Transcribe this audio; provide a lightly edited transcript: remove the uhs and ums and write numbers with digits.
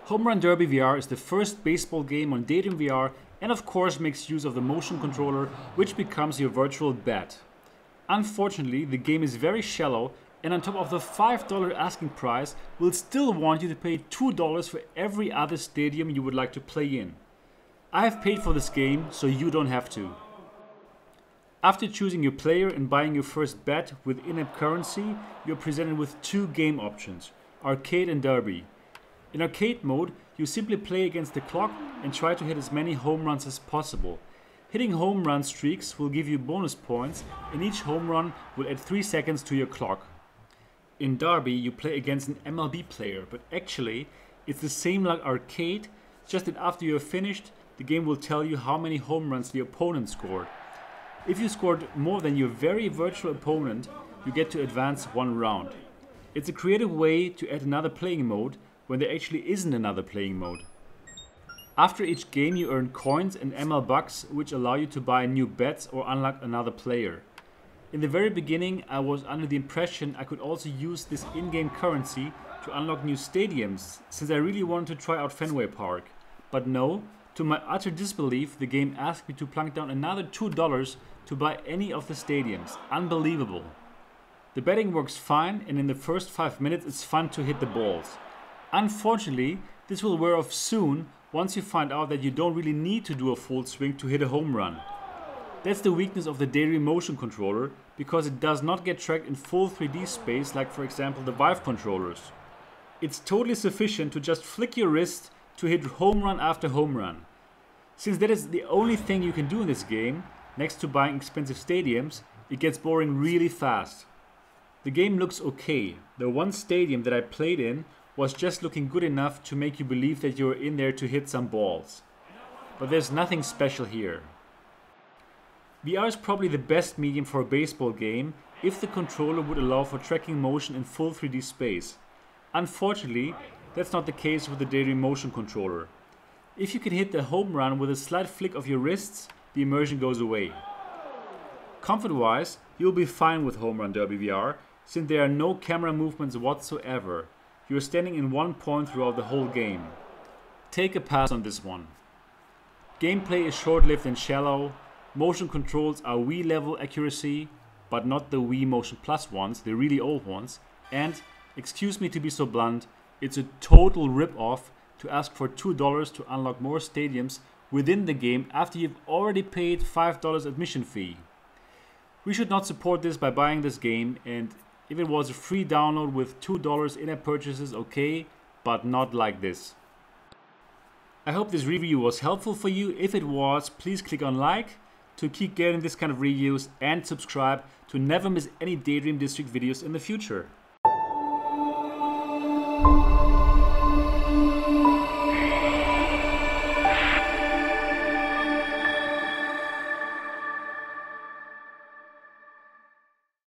Home Run Derby VR is the first baseball game on Daydream VR and of course makes use of the motion controller, which becomes your virtual bat. Unfortunately, the game is very shallow and on top of the $5 asking price will still want you to pay $2 for every other stadium you would like to play in. I have paid for this game, so you don't have to. After choosing your player and buying your first bet with in-app currency, you're presented with two game options, Arcade and Derby. In Arcade mode, you simply play against the clock and try to hit as many home runs as possible. Hitting home run streaks will give you bonus points and each home run will add 3 seconds to your clock. In Derby, you play against an MLB player, but actually it's the same like Arcade, just that after you're finished, the game will tell you how many home runs the opponent scored. If you scored more than your very virtual opponent, you get to advance one round. It's a creative way to add another playing mode when there actually isn't another playing mode. After each game you earn coins and ML bucks which allow you to buy new bets or unlock another player. In the very beginning I was under the impression I could also use this in-game currency to unlock new stadiums since I really wanted to try out Fenway Park. But no, to my utter disbelief the game asked me to plunk down another $2 to buy any of the stadiums. Unbelievable. The betting works fine and in the first 5 minutes it's fun to hit the balls. Unfortunately, this will wear off soon once you find out that you don't really need to do a full swing to hit a home run. That's the weakness of the Daydream motion controller because it does not get tracked in full 3D space like for example the Vive controllers. It's totally sufficient to just flick your wrist to hit home run after home run. Since that is the only thing you can do in this game, next to buying expensive stadiums, it gets boring really fast. The game looks okay. The one stadium that I played in was just looking good enough to make you believe that you're in there to hit some balls. But there's nothing special here. VR is probably the best medium for a baseball game if the controller would allow for tracking motion in full 3D space. Unfortunately, that's not the case with the Daydream motion controller. If you can hit the home run with a slight flick of your wrists, the immersion goes away. Comfort-wise, you'll be fine with Home Run Derby VR since there are no camera movements whatsoever. You're standing in one point throughout the whole game. Take a pass on this one. Gameplay is short-lived and shallow. Motion controls are Wii level accuracy, but not the Wii Motion Plus ones, the really old ones. And, excuse me to be so blunt, it's a total rip-off to ask for $2 to unlock more stadiums within the game after you've already paid $5 admission fee. We should not support this by buying this game, and if it was a free download with $2 in-app purchases, okay, but not like this. I hope this review was helpful for you. If it was, please click on like to keep getting this kind of reviews and subscribe to never miss any Daydream District videos in the future.